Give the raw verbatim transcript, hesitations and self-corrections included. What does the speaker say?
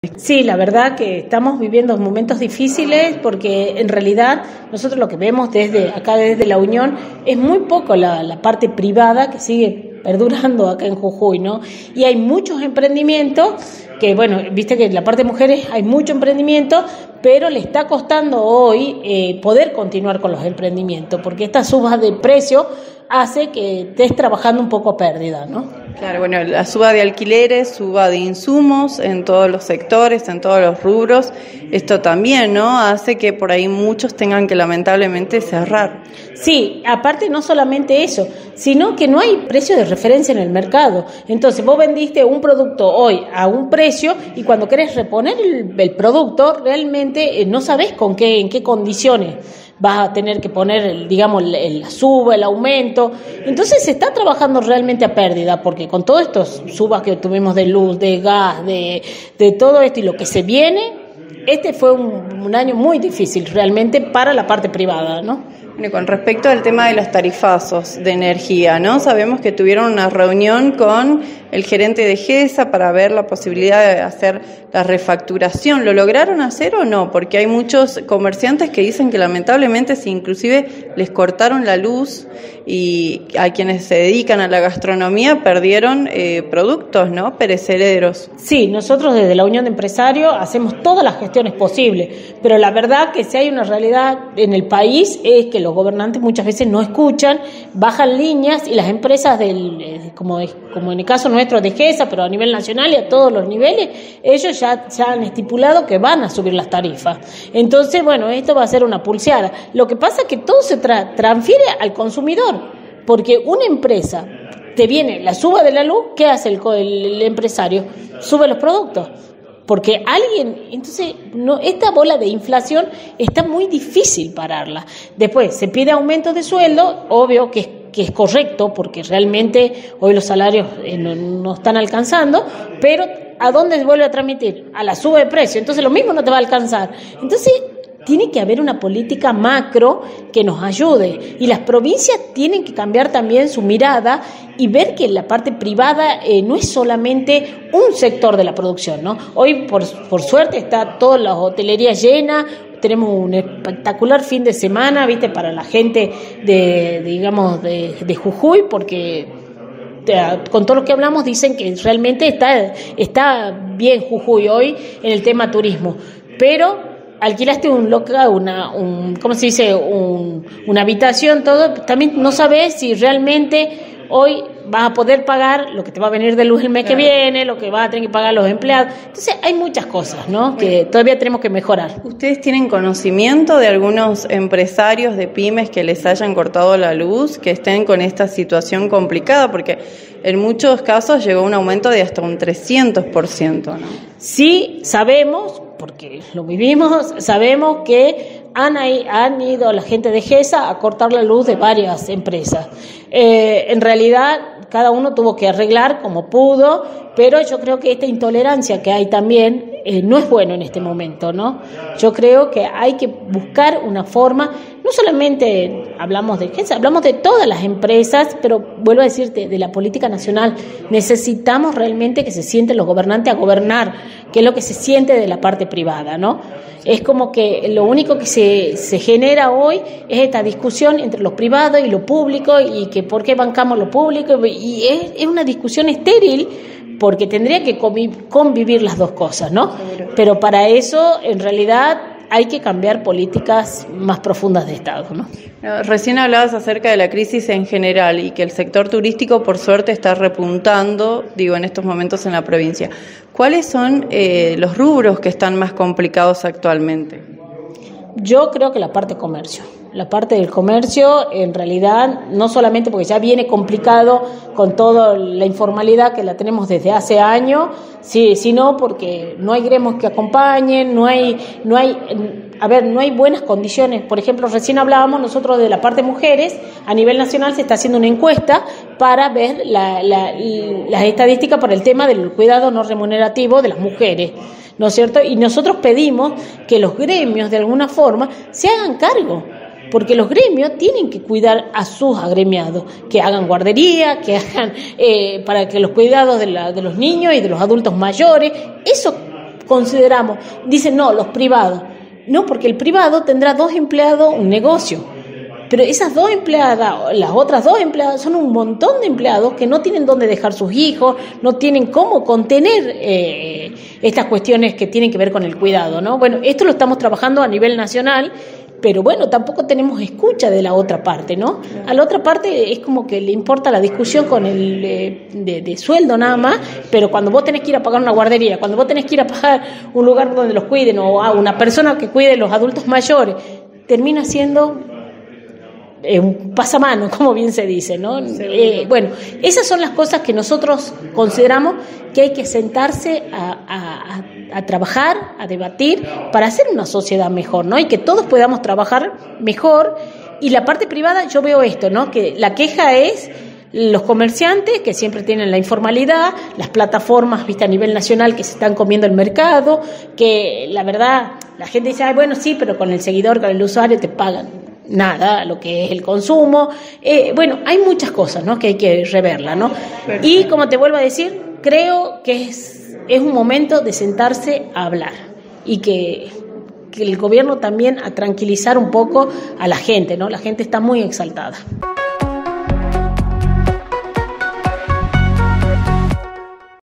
Sí, la verdad que estamos viviendo momentos difíciles porque en realidad nosotros lo que vemos desde acá, desde la Unión, es muy poco la, la parte privada que sigue perdurando acá en Jujuy, ¿no? Y hay muchos emprendimientos que, bueno, viste que en la parte de mujeres hay mucho emprendimiento, pero le está costando hoy eh, poder continuar con los emprendimientos, porque esta suba de precio hace que estés trabajando un poco a pérdida, ¿no? Claro, bueno, la suba de alquileres, suba de insumos en todos los sectores, en todos los rubros, esto también, ¿no? Hace que por ahí muchos tengan que lamentablemente cerrar. Sí, aparte no solamente eso, sino que no hay precio de referencia en el mercado. Entonces vos vendiste un producto hoy a un precio y cuando querés reponer el, el producto realmente eh, no sabés con qué, en qué condiciones vas a tener que poner, el, digamos, el, la suba, el aumento. Entonces se está trabajando realmente a pérdida, porque con todos estos subas que tuvimos de luz, de gas, de, de todo esto y lo que se viene, este fue un, un año muy difícil realmente para la parte privada, ¿no? Bueno, con respecto al tema de los tarifazos de energía, ¿no? Sabemos que tuvieron una reunión con el gerente de GESA para ver la posibilidad de hacer la refacturación. ¿Lo lograron hacer o no? Porque hay muchos comerciantes que dicen que lamentablemente si inclusive les cortaron la luz y a quienes se dedican a la gastronomía perdieron eh, productos, ¿no? Perecederos. Sí, nosotros desde la Unión de Empresarios hacemos todas las gestiones posibles, pero la verdad que si hay una realidad en el país es que los gobernantes muchas veces no escuchan, bajan líneas y las empresas, del como, como en el caso nuestro de GESA, pero a nivel nacional y a todos los niveles, ellos ya, ya han estipulado que van a subir las tarifas. Entonces, bueno, esto va a ser una pulseada. Lo que pasa es que todo se tra- transfiere al consumidor, porque una empresa te viene la suba de la luz, ¿qué hace el, el, el empresario? Sube los productos. Porque alguien, entonces, no, esta bola de inflación está muy difícil pararla. Después, se pide aumento de sueldo, obvio que es, que es correcto, porque realmente hoy los salarios eh, no, no están alcanzando, pero ¿a dónde se vuelve a transmitir? A la suba de precio, entonces lo mismo no te va a alcanzar. Entonces, tiene que haber una política macro que nos ayude y las provincias tienen que cambiar también su mirada y ver que la parte privada eh, no es solamente un sector de la producción, ¿no? Hoy, por, por suerte, está toda la hotelería llena, tenemos un espectacular fin de semana, ¿viste? Para la gente de, digamos, de, de Jujuy, porque con todo lo que hablamos dicen que realmente está, está bien Jujuy hoy en el tema turismo, pero alquilaste un local, una, un, ¿cómo se dice? Un, una habitación, todo, también no sabes si realmente hoy vas a poder pagar lo que te va a venir de luz el mes claro. que viene, lo que vas a tener que pagar los empleados. Entonces hay muchas cosas, ¿no? Que todavía tenemos que mejorar. ¿Ustedes tienen conocimiento de algunos empresarios de pymes que les hayan cortado la luz, que estén con esta situación complicada? Porque en muchos casos llegó un aumento de hasta un trescientos por ciento, ¿no? Sí, sabemos, porque lo vivimos, sabemos que han, han ido la gente de GESA a cortar la luz de varias empresas. Eh, en realidad, cada uno tuvo que arreglar como pudo, pero yo creo que esta intolerancia que hay también eh, no es bueno en este momento, ¿no? Yo creo que hay que buscar una forma, no solamente hablamos de GESA, hablamos de todas las empresas, pero vuelvo a decirte, de la política nacional, necesitamos realmente que se sienten los gobernantes a gobernar, que es lo que se siente de la parte privada, ¿no? Es como que lo único que se, se genera hoy es esta discusión entre los privados y lo público y que por qué bancamos lo público y es, es una discusión estéril porque tendría que convivir las dos cosas, ¿no? Pero para eso en realidad hay que cambiar políticas más profundas de Estado, ¿no? Recién hablabas acerca de la crisis en general y que el sector turístico por suerte está repuntando, digo, en estos momentos en la provincia. ¿Cuáles son eh, los rubros que están más complicados actualmente? Yo creo que la parte comercio. La parte del comercio, en realidad, no solamente porque ya viene complicado con toda la informalidad que la tenemos desde hace años, sí, sino porque no hay gremios que acompañen, no hay, no hay, a ver, no hay buenas condiciones. Por ejemplo, recién hablábamos nosotros de la parte mujeres, a nivel nacional se está haciendo una encuesta para ver la, la, las estadísticas por el tema del cuidado no remunerativo de las mujeres, ¿no es cierto? Y nosotros pedimos que los gremios, de alguna forma, se hagan cargo, porque los gremios tienen que cuidar a sus agremiados, que hagan guardería, que hagan eh, para que los cuidados de, la, de los niños y de los adultos mayores, eso consideramos, dicen no, los privados. No, porque el privado tendrá dos empleados, un negocio. Pero esas dos empleadas, las otras dos empleadas, son un montón de empleados que no tienen dónde dejar sus hijos, no tienen cómo contener eh, estas cuestiones que tienen que ver con el cuidado, ¿no? Bueno, esto lo estamos trabajando a nivel nacional, pero bueno, tampoco tenemos escucha de la otra parte, ¿no? A la otra parte es como que le importa la discusión con el eh, de, de sueldo nada más, pero cuando vos tenés que ir a pagar una guardería, cuando vos tenés que ir a pagar un lugar donde los cuiden o a una persona que cuide los adultos mayores, termina siendo Eh, un pasamano, como bien se dice, ¿no? Eh, bueno, esas son las cosas que nosotros consideramos que hay que sentarse a, a, a, a trabajar, a debatir, para hacer una sociedad mejor, ¿no? Y que todos podamos trabajar mejor. Y la parte privada, yo veo esto, ¿no? Que la queja es los comerciantes, que siempre tienen la informalidad, las plataformas, viste, a nivel nacional, que se están comiendo el mercado, que la verdad, la gente dice, ay, bueno, sí, pero con el seguidor, con el usuario te pagan nada, lo que es el consumo. Eh, bueno, hay muchas cosas, ¿no?, que hay que reverla, ¿no? Perfecto. Y como te vuelvo a decir, creo que es, es un momento de sentarse a hablar y que, que el gobierno también a tranquilizar un poco a la gente, ¿no? La gente está muy exaltada.